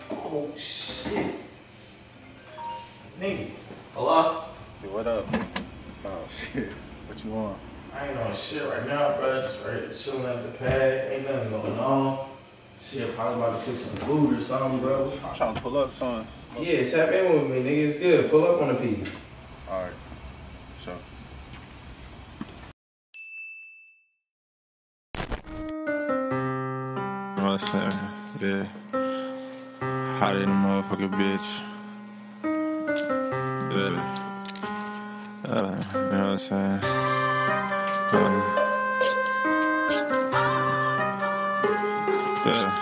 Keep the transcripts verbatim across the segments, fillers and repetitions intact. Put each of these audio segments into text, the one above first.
Oh shit. Nigga. Hello? Hey, what up? Oh shit. What you want? I ain't on shit right now, bro. Just right here chilling at the pad. Ain't nothing going on. Shit, probably about to fix some food or something, bro. I'm trying to pull up, son. Yeah, tap in with me, nigga. It's good. Pull up on the P. Alright. Sure. You know what I'm saying? Yeah. Hot in the motherfucking bitch. Yeah. Uh, you know what I'm saying? Uh, yeah.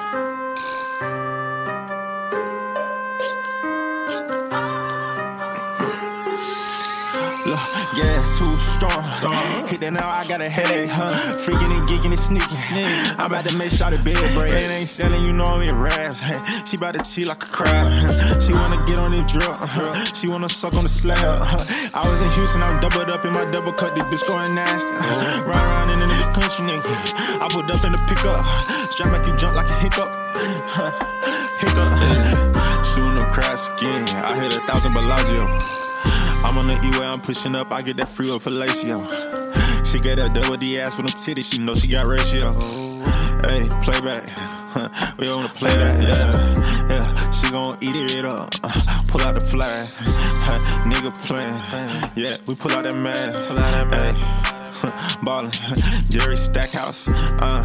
Yeah, too strong. Hit that now, I got a headache, huh? Freaking and geeking and sneaking. I'm about to make sure the bed break. It ain't selling, you know I'm in raps. She about to cheat like a crab. She wanna get on the drug. She wanna suck on the slab. I was in Houston, I'm doubled up in my double cut. This bitch going nasty. Ride around in the country, nigga. I put up in the pickup. Strap make you jump like a hiccup. Hiccup. Shooting them crash again. I hit a thousand Bellagio. I'm on the E-way, I'm pushing up, I get that free with fellatio. She get that double D ass with them titties, she know she got ratio. Hey, playback, we wanna play that, yeah, yeah. She gon' eat it up, pull out the flash, nigga playing, yeah, we pull out that man, hey, ballin', Jerry Stackhouse, uh,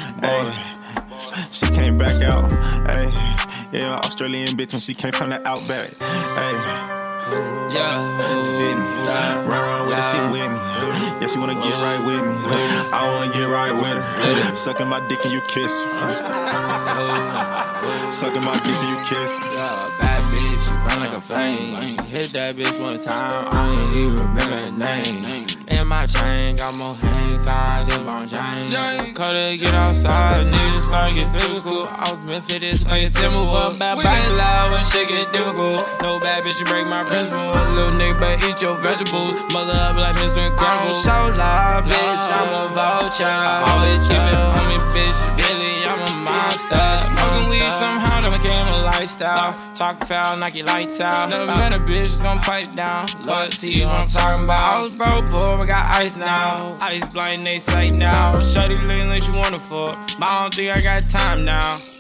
hey, she came back out, hey, yeah, Australian bitch when she came from the outback, hey. Yeah, Sydney, run around with that shit with me. Yeah, she wanna get right with me. I wanna get right with her. Sucking my dick and you kiss. Sucking my dick and you kiss. yeah, bad bitch, you burn like a flame. Hit that bitch one time, I ain't even remember her name. In my chain, got more hangs on than long chain. Cut it, get outside, niggas start get physical. I was meant for this like a Timberwolf. Bad body loud when shit get difficult. No bad bitch, you break my principles. Little nigga, but eat your vegetables. Mother up like Mister Incredible. I'm so loud, bitch, I'm a vulture. Always keep it on me, bitch. Really, I'm a monster. Smoking weed somehow that became a lifestyle. Talk foul, knock your lights out. Never met a bitch that's gonna pipe down. Loyalty, what I'm talking about. I was broke, poor, I got ice now. Ice blind, they sight now. Shawty looking like she wanna fuck, but I don't think I got time now.